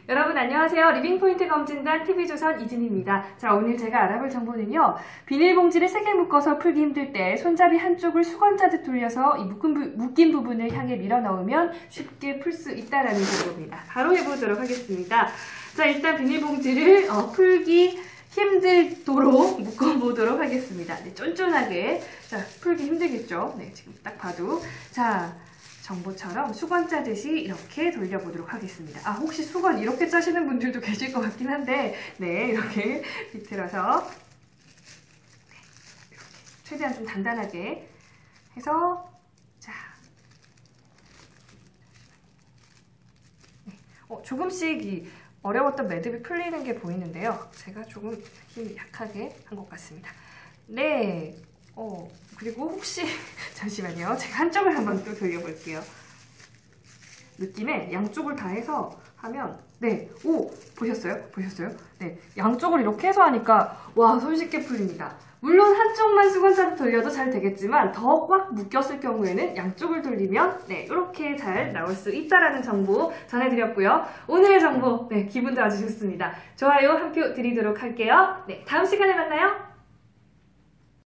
여러분 안녕하세요. 리빙포인트 검진단 TV조선 이진입니다. 자, 오늘 제가 알아볼 정보는요. 비닐봉지를 세게 묶어서 풀기 힘들 때 손잡이 한쪽을 수건 짜듯 돌려서 이 묶인 부분을 향해 밀어 넣으면 쉽게 풀 수 있다라는 정보입니다. 바로 해보도록 하겠습니다. 자, 일단 비닐봉지를 풀기 힘들도록 묶어보도록 하겠습니다. 네, 쫀쫀하게. 자, 풀기 힘들겠죠? 네, 지금 딱 봐도. 자, 정보처럼 수건 짜듯이 이렇게 돌려보도록 하겠습니다. 아, 혹시 수건 이렇게 짜시는 분들도 계실 것 같긴 한데, 네, 이렇게 비틀어서 네, 이렇게 최대한 좀 단단하게 해서, 자, 네, 조금씩 이 어려웠던 매듭이 풀리는 게 보이는데요. 제가 조금 힘이 약하게 한 것 같습니다. 네. 그리고 혹시 잠시만요. 제가 한쪽을 한번 또 돌려볼게요. 느낌에 양쪽을 다 해서 하면 네. 보셨어요? 보셨어요? 네. 양쪽을 이렇게 해서 하니까 와, 손쉽게 풀립니다. 물론 한쪽만 수건 짜듯 돌려도 잘 되겠지만 더 꽉 묶였을 경우에는 양쪽을 돌리면 네, 이렇게 잘 나올 수 있다라는 정보 전해드렸고요. 오늘의 정보 네, 기분도 아주 좋습니다. 좋아요 한 표 드리도록 할게요. 네, 다음 시간에 만나요.